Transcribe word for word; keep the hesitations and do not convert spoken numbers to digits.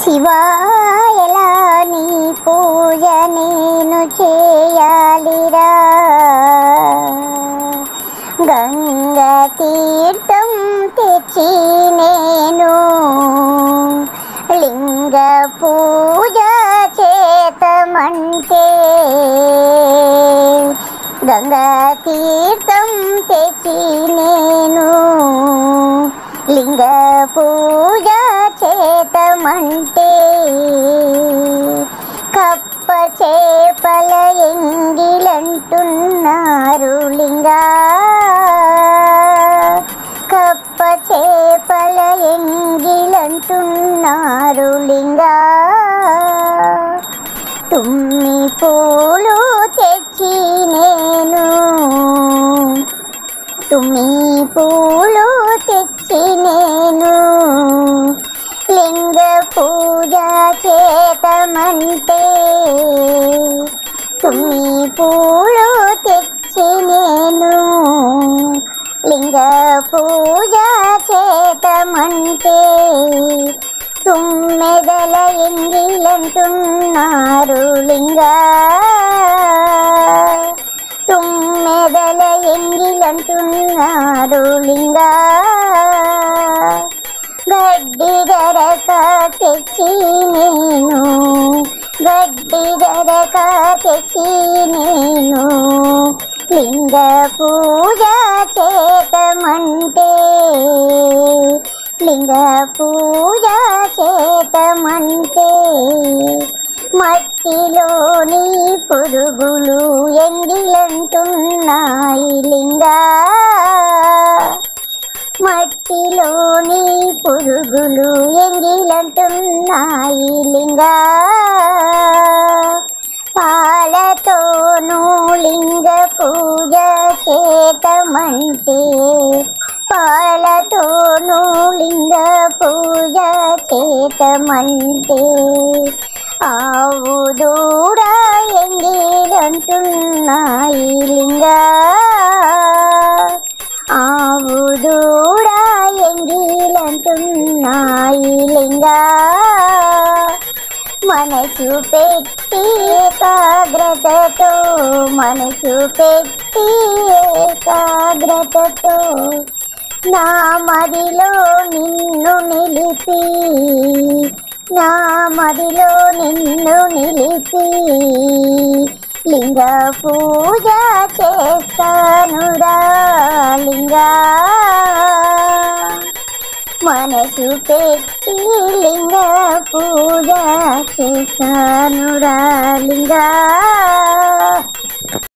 శివాయలా నీ పూజ నేను చేయాలిరా, గంగా తీర్థం తెచ్చి నేను లింగ పూజ చేతమంటే, గంగా తీర్థం తెచ్చి నేను లింగ పూజ చేతమంటే, కప్ప చేపల ఎంగిలంటున్నారు లింగా, కప్ప చేపల ఎంగిలంటున్నారు లింగా, తుమ్మి పూలు తెచ్చి నేను తుమ్మి పూలు తెచ్చి నేను లింగ పూజ చేతమంటే, తుమ్మి పూలు తెచ్చి నేను లింగ పూజ చేతమంటే, తుమ్మెదల ఎంగిలంటున్నారు లింగా, తుమ్మెదల ఎంగిలంటున్నారు లింగా, గడ్డి గరక తెచ్చి నేను గడ్డి గరక తెచ్చి నేను లింగ పూజ చేతమంటే, లింగ పూజ చేతమంటే, మట్టిలోని పురుగులు ఎంగిలంటున్నాయి లింగా, మట్టిలోని పురుగులు ఎంగిలంటున్నాయి లింగా, పాలతోనూ లింగ పూజ చేతమంటే, పాలతోనూ లింగ పూజ చేతమంటే, ఆవు దూడ ఎంగిలంటున్నాయి లింగా, ఆవు దూడ ఎంగిలంటున్నాయి లింగా, మనసు పెట్టి ఏకాగ్రతతో మనసు పెట్టి ఏకాగ్రతతో నా మదిలో నిన్ను నిలిపి నా మదిలో నిన్ను నిలిపి లింగ పూజ చేస్తానురా లింగా, మనసు పెట్టి లింగ పూజ చేస్తానురా లింగా.